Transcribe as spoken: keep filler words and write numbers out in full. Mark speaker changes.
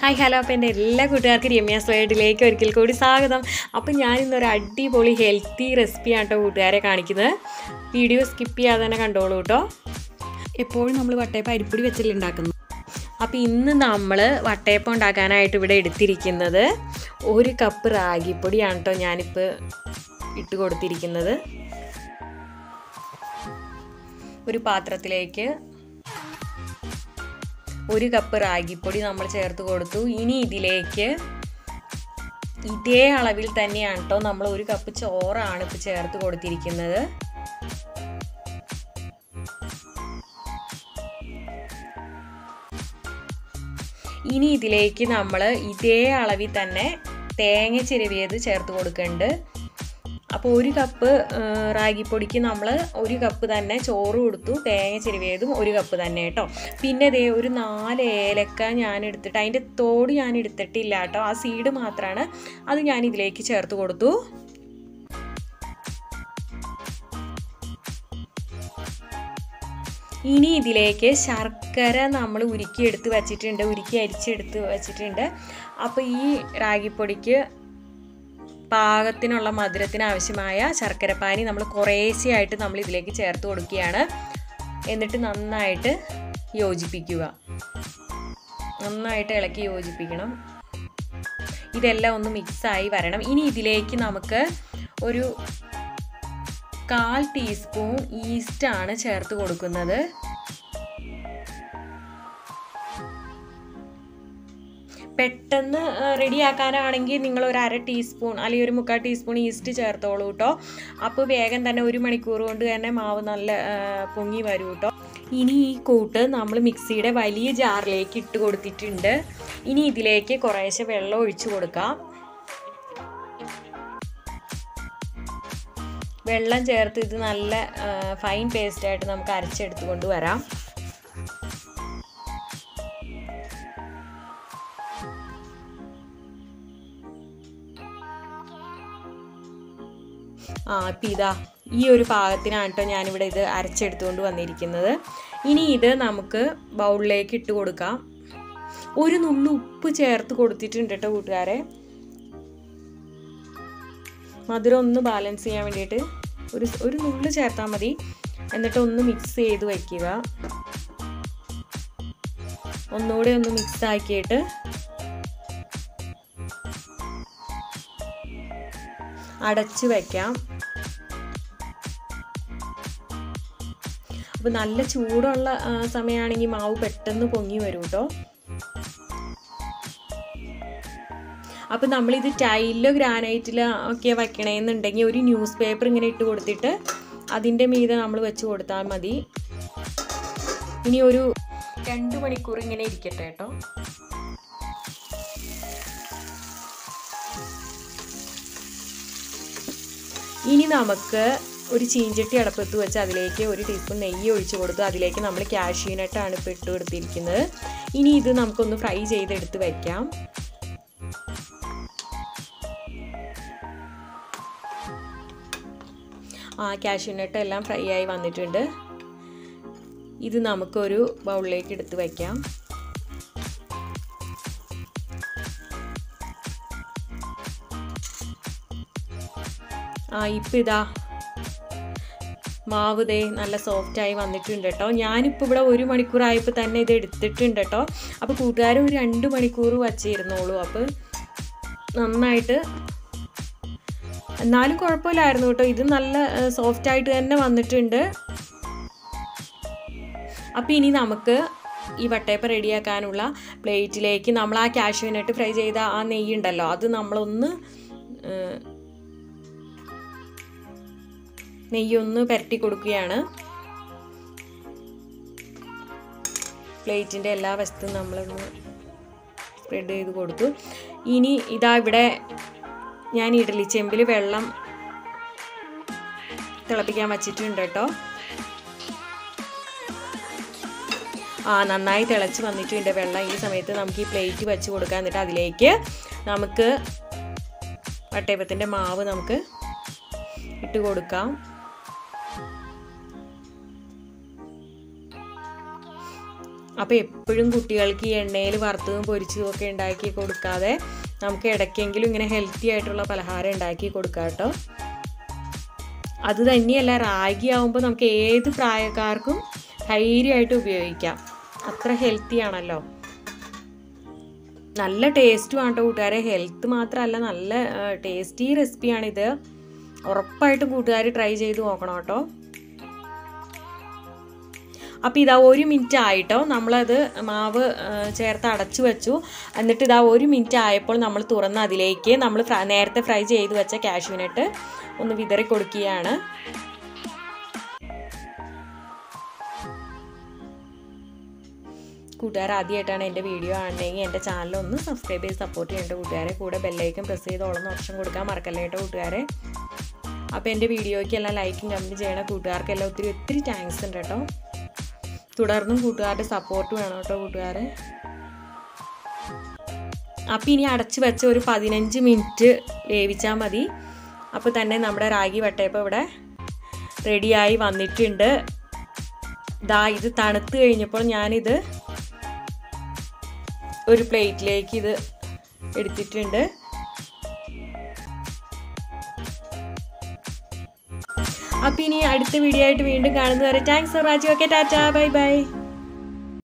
Speaker 1: Hi hello അപ്പോൾ എൻ്റെ എല്ലാ കൂട്ടുകാർക്കും രമ്യാസ് വേൾഡിലേക്ക് ഒരിക്കൽ കൂടി സ്വാഗതം. അപ്പോൾ ഞാനിന്നൊരു അടിപൊളി ഹെൽത്തി റെസിപ്പിയാണ് കേട്ടോ കൂട്ടുകാരെ കാണിക്കുന്നത്. വീഡിയോ സ്കിപ്പ് ചെയ്യാതെ തന്നെ കണ്ടോളൂ കേട്ടോ. എപ്പോഴും നമ്മൾ വട്ടയപ്പം അരിപ്പൊടി വെച്ചല്ലേ ഉണ്ടാക്കുന്നത്. അപ്പോൾ ഇന്ന് നമ്മൾ വട്ടയപ്പം ഉണ്ടാക്കാനായിട്ട് ഇവിടെ എടുത്തിരിക്കുന്നത് ഒരു കപ്പ് റാഗിപ്പൊടിയാണ് കേട്ടോ ഞാനിപ്പോൾ ഇട്ട് കൊടുത്തിരിക്കുന്നത്. ഒരു പാത്രത്തിലേക്ക് ഒരു കപ്പ് റാഗിപ്പൊടി നമ്മൾ ചേർത്ത് കൊടുത്തു. ഇനി ഇതിലേക്ക് ഇതേ അളവിൽ തന്നെയാണ് കേട്ടോ നമ്മൾ ഒരു കപ്പ് ചോറാണ് ഇപ്പോൾ ചേർത്ത് കൊടുത്തിരിക്കുന്നത്. ഇനി ഇതിലേക്ക് നമ്മൾ ഇതേ അളവിൽ തന്നെ തേങ്ങ ചിരവിയത് ചേർത്ത് കൊടുക്കുന്നുണ്ട്. അപ്പോൾ ഒരു കപ്പ് റാഗിപ്പൊടിക്ക് നമ്മൾ ഒരു കപ്പ് തന്നെ ചോറ് കൊടുത്തു, തേങ്ങ ചിരവിയതും ഒരു കപ്പ് തന്നെ കേട്ടോ. പിന്നെ ദേ ഒരു നാല് ഏലക്ക ഞാൻ എടുത്തിട്ട് അതിൻ്റെ തോട് ഞാൻ എടുത്തിട്ടില്ല കേട്ടോ, ആ സീഡ് മാത്രമാണ്, അത് ഞാൻ ഇതിലേക്ക് ചേർത്ത് കൊടുത്തു. ഇനി ഇതിലേക്ക് ശർക്കര നമ്മൾ ഉരുക്കി എടുത്ത് വച്ചിട്ടുണ്ട്, ഉരുക്കി അരിച്ചെടുത്ത് വച്ചിട്ടുണ്ട്. അപ്പോൾ ഈ റാഗിപ്പൊടിക്ക് പാകത്തിനുള്ള മധുരത്തിന് ആവശ്യമായ ശർക്കരപ്പാനി നമ്മൾ കുറേശ്ശെയായിട്ട് നമ്മൾ ഇതിലേക്ക് ചേർത്ത് കൊടുക്കുകയാണ്. എന്നിട്ട് നന്നായിട്ട് യോജിപ്പിക്കുക, നന്നായിട്ട് ഇളക്കി യോജിപ്പിക്കണം. ഇതെല്ലാം ഒന്ന് മിക്സായി വരണം. ഇനി ഇതിലേക്ക് നമുക്ക് ഒരു കാൽ ടീസ്പൂൺ ഈസ്റ്റാണ് ചേർത്ത് കൊടുക്കുന്നത്. പെട്ടെന്ന് റെഡിയാക്കാനാണെങ്കിൽ നിങ്ങൾ ഒരു അര ടീസ്പൂൺ അല്ലെങ്കിൽ ഒരു മുക്കാൽ ടീസ്പൂൺ ഈസ്റ്റ് ചേർത്തോളൂ കേട്ടോ. അപ്പോൾ വേഗം തന്നെ ഒരു മണിക്കൂർ കൊണ്ട് തന്നെ മാവ് നല്ല പൊങ്ങി വരും കേട്ടോ. ഇനി ഈ കൂട്ട് നമ്മൾ മിക്സിയുടെ വലിയ ജാറിലേക്ക് ഇട്ട് കൊടുത്തിട്ടുണ്ട്. ഇനി ഇതിലേക്ക് കുറേശ്ശെ വെള്ളം ഒഴിച്ചു കൊടുക്കാം. വെള്ളം ചേർത്ത് ഇത് നല്ല ഫൈൻ പേസ്റ്റായിട്ട് നമുക്ക് അരച്ചെടുത്ത് കൊണ്ടുവരാം. ആ ഇപ്പം ഇതാ ഈ ഒരു പാകത്തിനാണ് കേട്ടോ ഞാനിവിടെ ഇത് അരച്ചെടുത്തുകൊണ്ട് വന്നിരിക്കുന്നത്. ഇനി ഇത് നമുക്ക് ബൗളിലേക്ക് ഇട്ട് കൊടുക്കാം. ഒരു നുള്ളു ഉപ്പ് ചേർത്ത് കൊടുത്തിട്ടുണ്ട് കേട്ടോ കൂട്ടുകാരെ, മധുരം ഒന്ന് ബാലൻസ് ചെയ്യാൻ വേണ്ടിയിട്ട് ഒരു ഒരു നുള്ളു ചേർത്താൽ മതി. എന്നിട്ട് ഒന്ന് മിക്സ് ചെയ്ത് വയ്ക്കുക. ഒന്നുകൂടെ ഒന്ന് മിക്സ് ആക്കിയിട്ട് അടച്ചു വയ്ക്കാം. അപ്പോൾ നല്ല ചൂടുള്ള സമയമാണെങ്കിൽ മാവ് പെട്ടെന്ന് പൊങ്ങി വരും കേട്ടോ. അപ്പോൾ നമ്മളിത് ടൈലിലോ ഗ്രാനൈറ്റിലോ ഒക്കെ വയ്ക്കണമെന്നുണ്ടെങ്കിൽ ഒരു ന്യൂസ് പേപ്പർ ഇങ്ങനെ ഇട്ട് കൊടുത്തിട്ട് അതിൻ്റെ മീതെ നമ്മൾ വെച്ച് കൊടുത്താൽ മതി. ഇനി ഒരു രണ്ട് മണിക്കൂർ ഇങ്ങനെ ഇരിക്കട്ടെ കേട്ടോ. ഇനി നമുക്ക് ഒരു ചീഞ്ചട്ടി അടപ്പത്ത് വെച്ച് അതിലേക്ക് ഒരു ടീസ്പൂൺ നെയ്യ് ഒഴിച്ച് കൊടുത്തു. അതിലേക്ക് നമ്മൾ കാഷ്യൂ നട്ടാണ് ഇപ്പോൾ ഇട്ട് കൊടുത്തിരിക്കുന്നത്. ഇനി ഇത് നമുക്കൊന്ന് ഫ്രൈ ചെയ്തെടുത്ത് വയ്ക്കാം. ആ കാഷ്യൂ നട്ട് എല്ലാം ഫ്രൈ ആയി വന്നിട്ടുണ്ട്. ഇത് നമുക്കൊരു ബൗളിലേക്ക് എടുത്ത് വയ്ക്കാം. ആ ഇപ്പം ഇതാ മാവ് ദേ നല്ല സോഫ്റ്റായി വന്നിട്ടുണ്ട് കേട്ടോ. ഞാനിപ്പോൾ ഇവിടെ ഒരു മണിക്കൂറായപ്പോൾ തന്നെ ഇത് എടുത്തിട്ടുണ്ട് കേട്ടോ. അപ്പോൾ കൂട്ടുകാരും ഒരു രണ്ട് മണിക്കൂർ വച്ചിരുന്നോളൂ. അപ്പോൾ നന്നായിട്ട് എന്നാലും കുഴപ്പമില്ലായിരുന്നു കേട്ടോ, ഇത് നല്ല സോഫ്റ്റായിട്ട് തന്നെ വന്നിട്ടുണ്ട്. അപ്പോൾ ഇനി നമുക്ക് ഈ വട്ടയപ്പം റെഡിയാക്കാനുള്ള പ്ലേറ്റിലേക്ക് നമ്മൾ ആ കാഷ്യൂ നട്ട് ഫ്രൈ ചെയ്ത ആ നെയ്യ് ഉണ്ടല്ലോ, അത് നമ്മളൊന്ന് നെയ്യൊന്ന് പുരട്ടി കൊടുക്കുകയാണ്. പ്ലേറ്റിൻ്റെ എല്ലാ വശത്തും നമ്മളൊന്ന് സ്പ്രെഡ് ചെയ്ത് കൊടുത്തു. ഇനി ഇതാ ഇവിടെ ഞാൻ ഇഡ്ഡലി ചെമ്പിൽ വെള്ളം തിളപ്പിക്കാൻ വച്ചിട്ടുണ്ട് കേട്ടോ. ആ നന്നായി തിളച്ച് വന്നിട്ടുണ്ട് വെള്ളം. ഈ സമയത്ത് നമുക്ക് ഈ പ്ലേറ്റ് വെച്ച് കൊടുക്കാം. എന്നിട്ട് അതിലേക്ക് നമുക്ക് വട്ടയപ്പത്തിൻ്റെ മാവ് നമുക്ക് ഇട്ട് കൊടുക്കാം. അപ്പോൾ എപ്പോഴും കുട്ടികൾക്ക് ഈ എണ്ണയിൽ വറുത്തതും പൊരിച്ചതും ഒക്കെ ഉണ്ടാക്കി കൊടുക്കാതെ നമുക്ക് ഇടയ്ക്കെങ്കിലും ഇങ്ങനെ ഹെൽത്തി ആയിട്ടുള്ള പലഹാരം ഉണ്ടാക്കി കൊടുക്കാം കേട്ടോ. അത് തന്നെയല്ല, റാഗി ആവുമ്പോൾ നമുക്ക് ഏത് പ്രായക്കാർക്കും ധൈര്യമായിട്ട് ഉപയോഗിക്കാം. അത്ര ഹെൽത്തി ആണല്ലോ. നല്ല ടേസ്റ്റുമാണ് കേട്ടോ കൂട്ടുകാരെ. ഹെൽത്ത് മാത്രമല്ല, നല്ല ടേസ്റ്റി റെസിപ്പിയാണിത്. ഉറപ്പായിട്ടും കൂട്ടുകാർ ട്രൈ ചെയ്ത് നോക്കണം കേട്ടോ. അപ്പോൾ ഇതാ ഒരു മിനിറ്റ് ആയിട്ടോ നമ്മളത് മാവ് ചേർത്ത് അടച്ചു വെച്ചു. എന്നിട്ട് ഇതാ ഒരു മിനിറ്റ് ആയപ്പോൾ നമ്മൾ തുറന്ന് അതിലേക്ക് നമ്മൾ നേരത്തെ ഫ്രൈ ചെയ്ത് വെച്ച കാഷ്യൂനട്ട് ഒന്ന് വിതറി കൊടുക്കുകയാണ്. കൂട്ടുകാർ ആദ്യമായിട്ടാണ് എൻ്റെ വീഡിയോ കാണണമെങ്കിൽ എൻ്റെ ചാനൽ ഒന്ന് സബ്സ്ക്രൈബ് ചെയ്ത് സപ്പോർട്ട് ചെയ്യേണ്ട കൂട്ടുകാരെ. കൂടെ ബെല്ലൈക്കൻ പ്രസ് ചെയ്ത് ഓളുന്ന ഓപ്ഷൻ കൊടുക്കാൻ മറക്കല്ലേ കേട്ടോ കൂട്ടുകാരെ. അപ്പോൾ എൻ്റെ വീഡിയോയ്ക്ക് എല്ലാം ലൈക്കും കമൻറ്റ് ചെയ്യണ കൂട്ടുകാർക്കെല്ലാം ഒത്തിരി ഒത്തിരി താങ്ക്സ് ഉണ്ട് കേട്ടോ. തുടർന്നും കൂട്ടുകാരുടെ സപ്പോർട്ട് വേണം കേട്ടോ കൂട്ടുകാരെ. അപ്പോൾ ഇനി അടച്ച് വെച്ച് ഒരു പതിനഞ്ച് മിനിറ്റ് വേവിച്ചാൽ മതി. അപ്പോൾ തന്നെ നമ്മുടെ റാഗി വട്ടയപ്പം ഇവിടെ റെഡിയായി വന്നിട്ടുണ്ട്. ദാ ഇത് തണുത്ത് കഴിഞ്ഞപ്പോൾ ഞാനിത് ഒരു പ്ലേറ്റിലേക്ക് ഇത് എടുത്തിട്ടുണ്ട്. അപ്പോൾ ഇനി അടുത്ത വീഡിയോ ആയിട്ട് വീണ്ടും കാണുന്നവരെ thanks for watching. Okay, tata, bye by.